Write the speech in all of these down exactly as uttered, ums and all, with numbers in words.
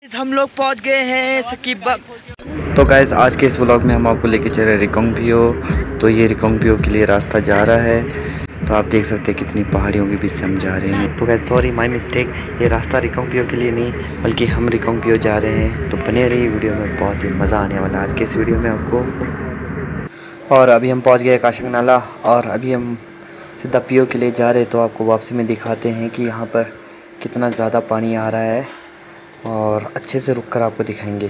हम लोग पहुंच गए हैं स्किबा। तो गाइस आज के इस व्लॉग में हम आपको लेके चल रहे हैं रिकांगपिओ। तो ये रिकांगपिओ के लिए रास्ता जा रहा है। तो आप देख सकते हैं कितनी पहाड़ियों के बीच से हम जा रहे हैं। तो गाइस सॉरी माय मिस्टेक, ये रास्ता रिकांगपिओ के लिए नहीं बल्कि हम रिकांगपिओ जा रहे हैं। तो बने रहिए वीडियो में, बहुत ही मज़ा आने वाला है आज के इस वीडियो में आपको। और अभी हम पहुँच गए काशंग नाला और अभी हम सीधा पियो के लिए जा रहे हैं। तो आपको वापसी में दिखाते हैं कि यहाँ पर कितना ज़्यादा पानी आ रहा है और अच्छे से रुक कर आपको दिखाएंगे।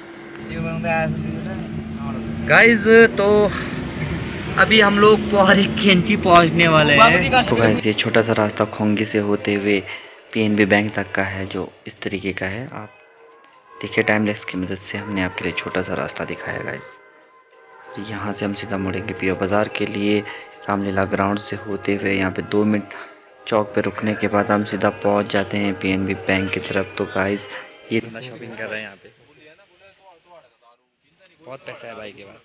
गाइस तो अभी हम लोग पहाड़ी कैंची पहुंचने वाले हैं। तो गाइस ये छोटा सा रास्ता खोंगी से होते हुए पीएनबी बैंक तक का है, जो इस तरीके का है। आप देखिए टाइम लैप्स की मदद से हमने आपके लिए छोटा सा रास्ता दिखाया गाइस। यहाँ से हम सीधा मुड़ेंगे पियो बाज़ार के लिए। रामलीला ग्राउंड से होते हुए यहाँ पे दो मिनट चौक पे रुकने के बाद हम सीधा पहुँच जाते हैं पीएनबी बैंक की तरफ। तो गाइस ये शॉपिंग कर रहे हैं यहाँ पे, बहुत पैसा है भाई के पास।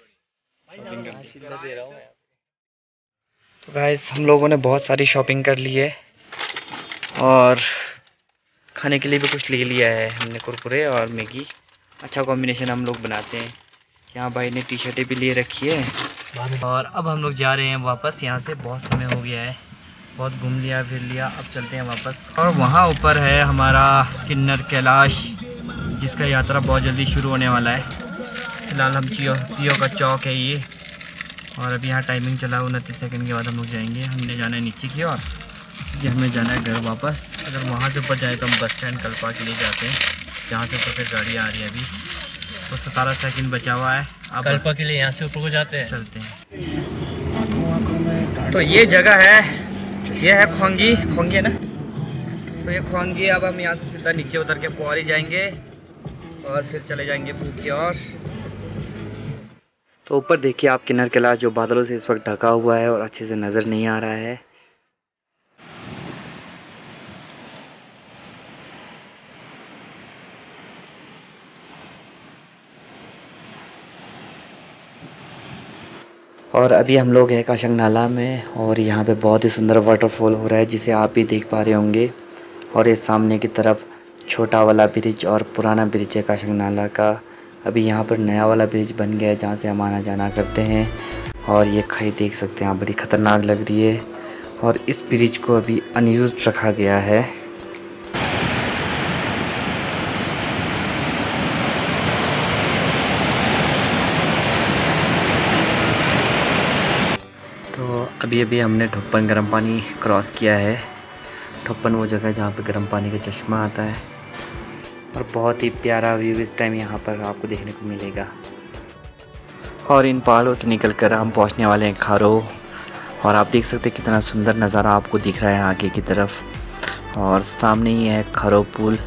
तो गाइस हम लोगों ने बहुत सारी शॉपिंग कर ली है और खाने के लिए भी कुछ ले लिया है हमने, कुरकुरे और मैगी। अच्छा कॉम्बिनेशन हम लोग बनाते हैं। यहाँ भाई ने टी शर्टें भी ले रखी है और अब हम लोग जा रहे हैं वापस। यहाँ से बहुत समय हो गया है, बहुत घूम लिया फिर लिया, अब चलते हैं वापस। और वहाँ ऊपर है हमारा किन्नर कैलाश, जिसका यात्रा बहुत जल्दी शुरू होने वाला है। फिलहाल हम पियो पियो का चौक है ये, और अभी यहाँ टाइमिंग चला उनतीस सेकंड के बाद हम लोग जाएंगे। हमने जाना है नीचे की ओर, ये हमें जाना है घर वापस। अगर वहाँ से ऊपर जाए तो हम बस स्टैंड कल्पा के लिए जाते हैं, जहाँ से ऊपर फिर गाड़ी आ रही है। अभी तो सतारह सेकंड बचा हुआ है, अब कल्पा के लिए यहाँ से ऊपर को जाते हैं, चलते हैं। तो ये जगह है, ये है खोंगी, खोंगी है ना, तो ये खोंगी। अब हम यहाँ से सीधा नीचे उतर के पौड़ी जाएंगे और फिर चले जाएंगे पू की ओर। तो ऊपर देखिए आप किन्नर कैलाश, जो बादलों से इस वक्त ढका हुआ है और अच्छे से नज़र नहीं आ रहा है। और अभी हम लोग हैं काशंग नाला में और यहाँ पे बहुत ही सुंदर वाटरफॉल हो रहा है, जिसे आप भी देख पा रहे होंगे। और ये सामने की तरफ छोटा वाला ब्रिज और पुराना ब्रिज है काशंग नाला का। अभी यहाँ पर नया वाला ब्रिज बन गया है, जहाँ से हम आना जाना करते हैं। और ये खाई देख सकते हैं आप, बड़ी ख़तरनाक लग रही है। और इस ब्रिज को अभी अनयूज्ड रखा गया है। तो अभी अभी हमने ठोपन गर्म पानी क्रॉस किया है। ठोपन वो जगह है जहाँ पे गर्म पानी का चश्मा आता है और बहुत ही प्यारा व्यू इस टाइम यहाँ पर आपको देखने को मिलेगा। और इन पहाड़ों से निकलकर हम पहुँचने वाले हैं खारो। और आप देख सकते हैं कितना सुंदर नज़ारा आपको दिख रहा है आगे की तरफ। और सामने ही है खारो पुल।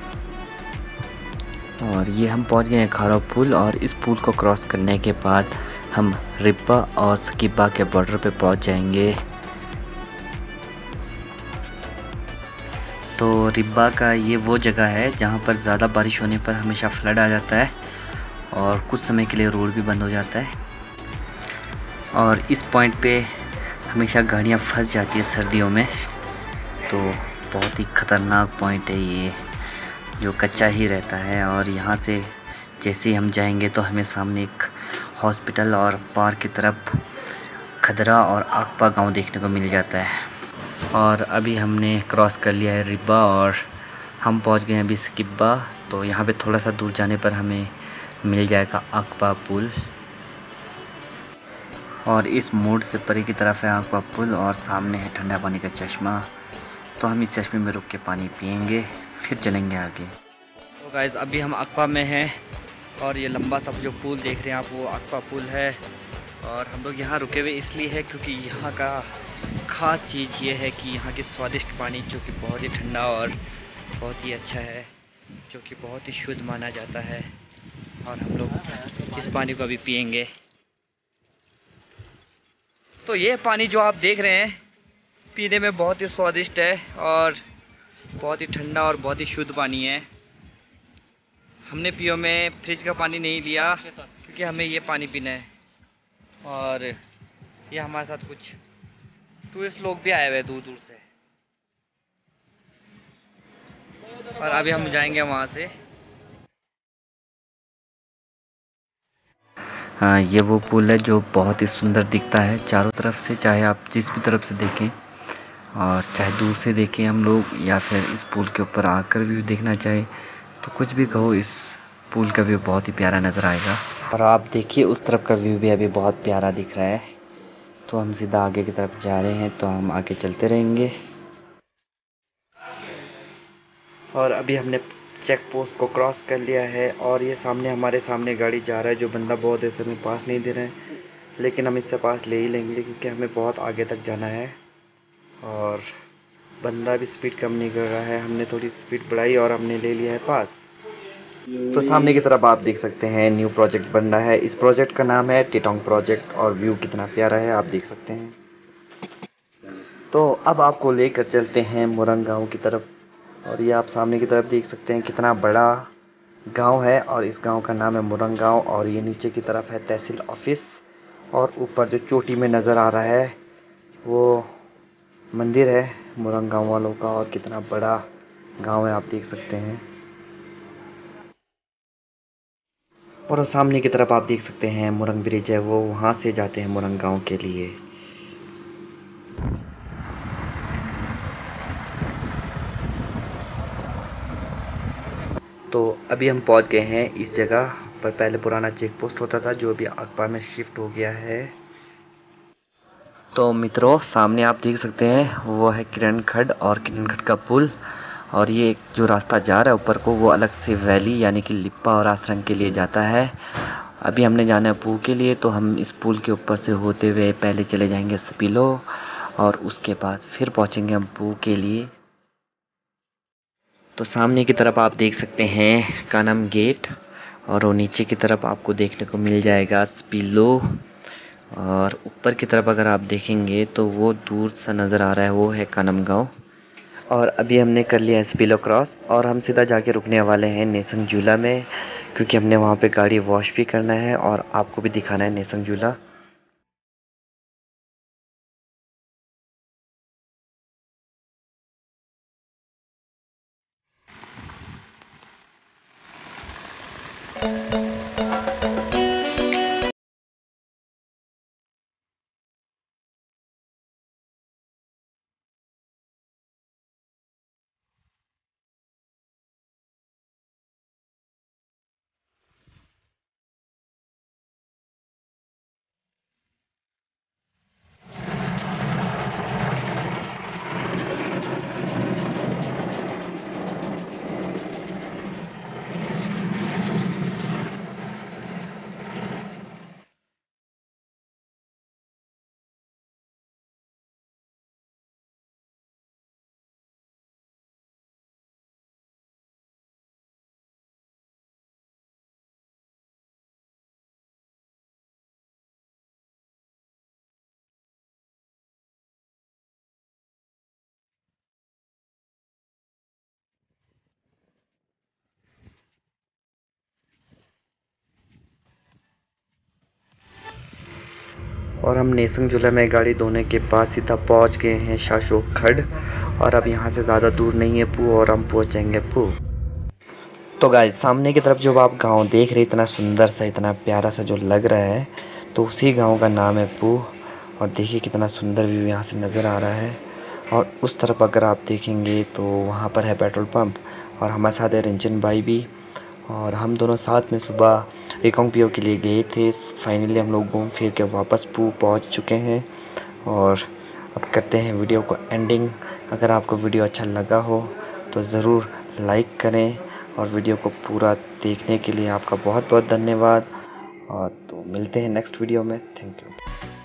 और ये हम पहुँच गए हैं खारो पुल, और इस पुल को क्रॉस करने के बाद हम रिब्बा और स्किबा के बॉर्डर पे पहुँच जाएंगे। तो रिब्बा का ये वो जगह है जहाँ पर ज़्यादा बारिश होने पर हमेशा फ्लड आ जाता है और कुछ समय के लिए रोड भी बंद हो जाता है। और इस पॉइंट पे हमेशा गाड़ियाँ फंस जाती है सर्दियों में। तो बहुत ही ख़तरनाक पॉइंट है ये, जो कच्चा ही रहता है। और यहाँ से जैसे ही हम जाएंगे तो हमें सामने एक हॉस्पिटल और पार की तरफ खदरा और आकपा गांव देखने को मिल जाता है। और अभी हमने क्रॉस कर लिया है रिब्बा और हम पहुंच गए हैं अभी स्किबा। तो यहाँ पे थोड़ा सा दूर जाने पर हमें मिल जाएगा आकपा पुल। और इस मोड़ से परे की तरफ है आकपा पुल और सामने है ठंडा पानी का चश्मा। तो हम इस चश्मे में रुक के पानी पियेंगे, फिर चलेंगे आगे। तो गाइस अभी हम आकपा में हैं और ये लंबा सा जो पुल देख रहे हैं आप, वो आकपा पुल है। और हम लोग यहाँ रुके हुए इसलिए है क्योंकि यहाँ का ख़ास चीज़ ये है कि यहाँ की स्वादिष्ट पानी, जो कि बहुत ही ठंडा और बहुत ही अच्छा है, जो कि बहुत ही शुद्ध माना जाता है। और हम लोग इस पानी को अभी पियेंगे। तो ये पानी जो आप देख रहे हैं पीने में बहुत ही स्वादिष्ट है और बहुत ही ठंडा और बहुत ही शुद्ध पानी है। हमने पियो में फ्रिज का पानी नहीं लिया क्योंकि हमें ये पानी पीना है। और ये हमारे साथ कुछ टूरिस्ट लोग भी आए हुए हैं दूर दूर से। और अभी हम जाएंगे वहाँ से हाँ, ये वो पुल है जो बहुत ही सुंदर दिखता है चारों तरफ से, चाहे आप जिस भी तरफ से देखें और चाहे दूर से देखें हम लोग या फिर इस पुल के ऊपर आकर भी देखना चाहे तो कुछ भी कहो, इस पुल का व्यू बहुत ही प्यारा नज़र आएगा। और आप देखिए उस तरफ का व्यू भी अभी बहुत प्यारा दिख रहा है। तो हम सीधा आगे की तरफ जा रहे हैं, तो हम आगे चलते रहेंगे। और अभी हमने चेक पोस्ट को क्रॉस कर लिया है और ये सामने हमारे सामने गाड़ी जा रहा है जो बंदा बहुत देर से हमें पास नहीं दे रहा है, लेकिन हम इससे पास ले ही लेंगे क्योंकि हमें बहुत आगे तक जाना है और बंदा भी स्पीड कम नहीं कर रहा है। हमने थोड़ी स्पीड बढ़ाई और हमने ले लिया है पास। तो सामने की तरफ आप देख सकते हैं न्यू प्रोजेक्ट बन रहा है। इस प्रोजेक्ट का नाम है टिटोंग प्रोजेक्ट और व्यू कितना प्यारा है आप देख सकते हैं। तो अब आपको लेकर चलते हैं मुरंग गाँव की तरफ और ये आप सामने की तरफ देख सकते हैं कितना बड़ा गांव है और इस गांव का नाम है मुरंग गाँव। और ये नीचे की तरफ है तहसील ऑफिस और ऊपर जो चोटी में नज़र आ रहा है वो मंदिर है मुरंग गाँव वालों का और कितना बड़ा गांव है आप देख सकते हैं। और सामने की तरफ आप देख सकते हैं मुरंग ब्रिज है, वो वहाँ से जाते हैं मुरंग गाँव के लिए। तो अभी हम पहुंच गए हैं इस जगह पर। पहले पुराना चेक पोस्ट होता था जो अभी अकबा में शिफ्ट हो गया है। तो मित्रों सामने आप देख सकते हैं वो है किरण खड्ड और किरण खड्ड का पुल और ये जो रास्ता जा रहा है ऊपर को वो अलग से वैली यानी कि लिप्पा और आसरंग के लिए जाता है। अभी हमने जाना है पू के लिए, तो हम इस पुल के ऊपर से होते हुए पहले चले जाएंगे स्पिलो और उसके बाद फिर पहुंचेंगे हम पू के लिए। तो सामने की तरफ आप देख सकते हैं कानम गेट और वो नीचे की तरफ आपको देखने को मिल जाएगा स्पिलो और ऊपर की तरफ अगर आप देखेंगे तो वो दूर सा नज़र आ रहा है वो है कानम गाँव। और अभी हमने कर लिया है स्पिलो क्रॉस और हम सीधा जाके रुकने वाले हैं नेसंग झूला में क्योंकि हमने वहाँ पे गाड़ी वॉश भी करना है और आपको भी दिखाना है नेसंग झूला। और हम नेसंग झूला में गाड़ी धोने के बाद सीधा पहुंच गए हैं शाशोक खड्ड और अब यहाँ से ज़्यादा दूर नहीं है पू और हम पहुँचेंगे पू। तो गाइस सामने की तरफ जो आप गांव देख रहे हैं इतना सुंदर सा इतना प्यारा सा जो लग रहा है तो उसी गांव का नाम है पू और देखिए कितना सुंदर व्यू यहाँ से नज़र आ रहा है। और उस तरफ अगर आप देखेंगे तो वहाँ पर है पेट्रोल पंप और हमारे साथ है रंजन भाई भी और हम दोनों साथ में सुबह रिकोंग पियो के लिए गए थे। फाइनली हम लोग घूम फिर के वापस पू पहुँच चुके हैं और अब करते हैं वीडियो को एंडिंग। अगर आपको वीडियो अच्छा लगा हो तो ज़रूर लाइक करें और वीडियो को पूरा देखने के लिए आपका बहुत बहुत धन्यवाद और तो मिलते हैं नेक्स्ट वीडियो में। Thank you.